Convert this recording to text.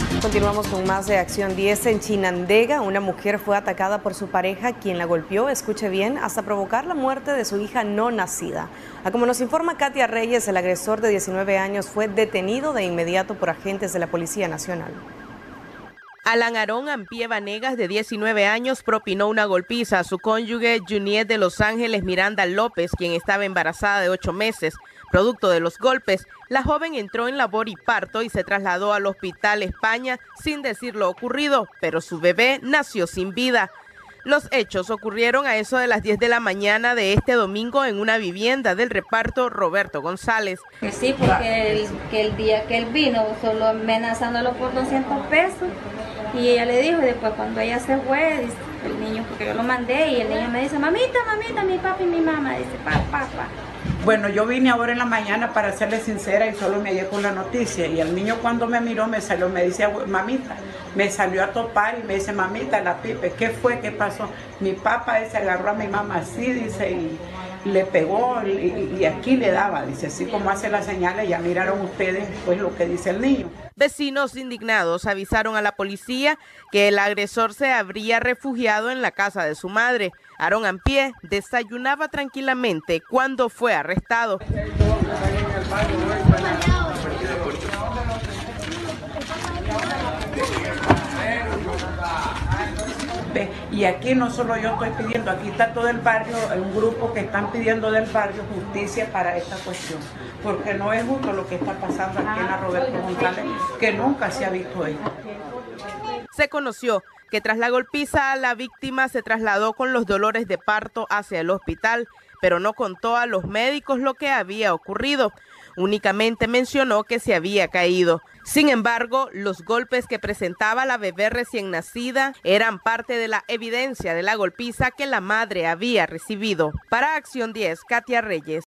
Continuamos con más de Acción 10. En Chinandega, una mujer fue atacada por su pareja, quien la golpeó, escuche bien, hasta provocar la muerte de su hija no nacida. Como nos informa Katia Reyes, el agresor de 19 años fue detenido de inmediato por agentes de la Policía Nacional. Alan Aarón Ampie Vanegas, de 19 años, propinó una golpiza a su cónyuge Juniet de Los Ángeles Miranda López, quien estaba embarazada de 8 meses. Producto de los golpes, la joven entró en labor y parto y se trasladó al Hospital España sin decir lo ocurrido, pero su bebé nació sin vida. Los hechos ocurrieron a eso de las 10 de la mañana de este domingo en una vivienda del reparto Roberto González. Pues sí, porque el día que él vino, solo amenazándolo por 200 pesos. Y ella le dijo, y después cuando ella se fue, dice, el niño, porque yo lo mandé, y el niño me dice, mamita, mamita, mi papi y mi mamá, dice, papá. Bueno, yo vine ahora en la mañana, para serle sincera, y solo me llegó la noticia, y el niño cuando me miró me salió, me dice, mamita, me salió a topar y me dice, mamita, la Pipe, ¿qué fue? ¿Qué pasó? Mi papá ese agarró a mi mamá así, dice, y le pegó, y aquí le daba, dice, así como hace las señales, ya miraron ustedes pues lo que dice el niño. Vecinos indignados avisaron a la policía que el agresor se habría refugiado en la casa de su madre. Aarón Ampie desayunaba tranquilamente cuando fue arrestado. Y aquí no solo yo estoy pidiendo, aquí está todo el barrio, un grupo que están pidiendo del barrio justicia para esta cuestión, porque no es justo lo que está pasando aquí en la Roberto González, que nunca se ha visto esto. Se conoció que tras la golpiza la víctima se trasladó con los dolores de parto hacia el hospital, pero no contó a los médicos lo que había ocurrido. Únicamente mencionó que se había caído. Sin embargo, los golpes que presentaba la bebé recién nacida eran parte de la evidencia de la golpiza que la madre había recibido. Para Acción 10, Katia Reyes.